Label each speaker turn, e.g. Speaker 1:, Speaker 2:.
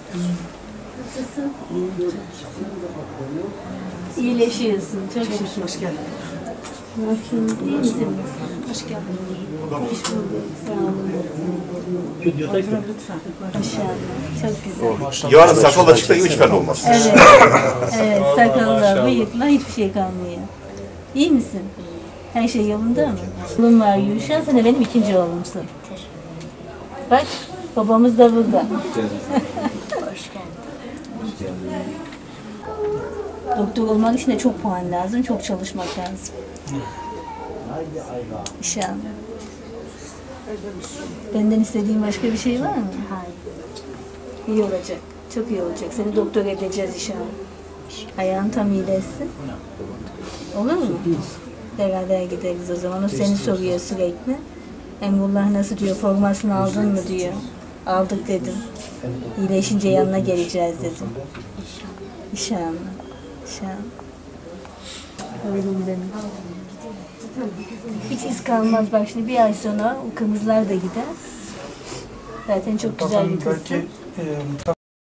Speaker 1: Nasılsın? İyileşiyorsun. Çok şükür.
Speaker 2: Hoş geldin.
Speaker 1: Nasılsın? İyi misin?
Speaker 2: Hoş geldin.
Speaker 1: Hoş bulduk. Sağ olun.
Speaker 2: Oturun lütfen.
Speaker 1: Maşallah. Çok güzel.
Speaker 3: Yarın sakal açıkta hiç fen olmaz.
Speaker 1: Evet. Evet. Sakalla, bıyıkla hiçbir şey kalmıyor. İyi misin? Her şey yolunda mı? Oğlum var Yuşa. Sen de benim ikinci oğlumsun. Bak. Babamız da burada. Doktor olmak için de çok puan lazım, çok çalışmak lazım. İnşallah. Benden istediğin başka bir şey var mı? Hayır. İyi olacak, çok iyi olacak. Seni doktor edeceğiz inşallah. Ayağın tam iyileşsin. Olur mu? Beraber gideriz o zaman. O seni soruyor sürekli. Emrullah nasıl diyor, formasını aldın mı diyor. Aldık dedim. İyileşince yanına geleceğiz dedim. İnşallah. İnşallah. Öyle benim. Hiç iz kalmaz. Bak şimdi bir ay sonra o kırmızılar da gider. Zaten çok güzel bir kızsın.